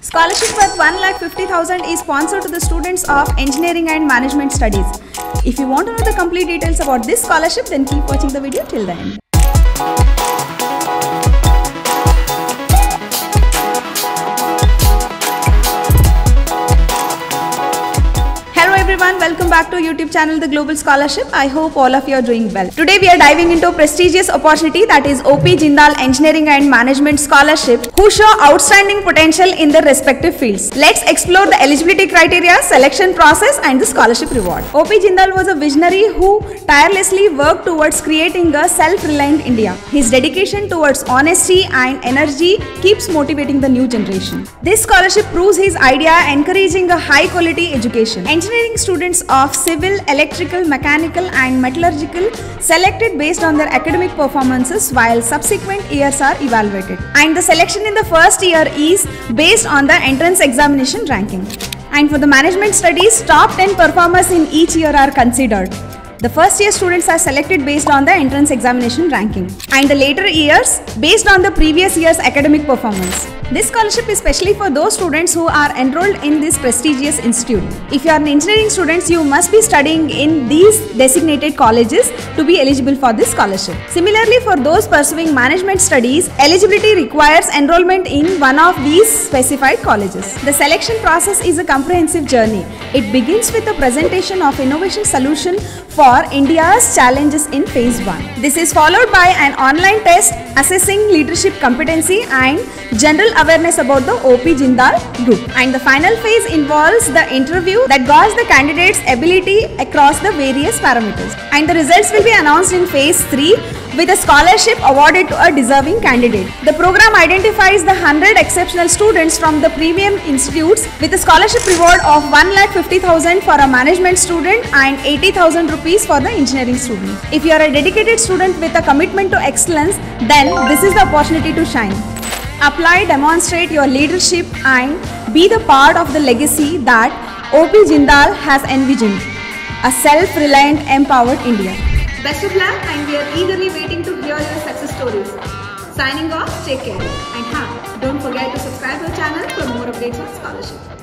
Scholarship worth 1,50,000 is sponsored to the students of Engineering and Management Studies. If you want to know the complete details about this scholarship, then keep watching the video till the end. Everyone, welcome back to YouTube channel The Global Scholarship. I hope all of you are doing well. Today we are diving into a prestigious opportunity, that is OP Jindal Engineering and Management Scholarship, who show outstanding potential in their respective fields. Let's explore the eligibility criteria, selection process and the scholarship reward. OP Jindal was a visionary who tirelessly worked towards creating a self-reliant India. His dedication towards honesty and energy keeps motivating the new generation. This scholarship proves his idea, encouraging a high quality education. Engineering students of civil, electrical, mechanical and metallurgical selected based on their academic performances, while subsequent years are evaluated. And the selection in the first year is based on the entrance examination ranking. And for the management studies, top 10 performers in each year are considered. The first year students are selected based on the entrance examination ranking, and the later years based on the previous year's academic performance. This scholarship is specially for those students who are enrolled in this prestigious institute. If you are an engineering student, you must be studying in these designated colleges to be eligible for this scholarship. Similarly, for those pursuing management studies, eligibility requires enrollment in one of these specified colleges. The selection process is a comprehensive journey. It begins with a presentation of innovation solution for India's challenges in phase 1. This is followed by an online test assessing leadership competency and general awareness about the OP Jindal group. And the final phase involves the interview that gauges the candidate's ability across the various parameters. And the results will be announced in phase 3 with a scholarship awarded to a deserving candidate. The program identifies the 100 exceptional students from the premium institutes with a scholarship reward of 1,50,000 for a management student and 80,000 rupees for the engineering student. If you are a dedicated student with a commitment to excellence, then this is the opportunity to shine. Apply, demonstrate your leadership and be the part of the legacy that OP Jindal has envisioned, a self-reliant, empowered India. Best of luck, and we are eagerly waiting to hear your success stories. Signing off, take care, and don't forget to subscribe to our channel for more updates on scholarship.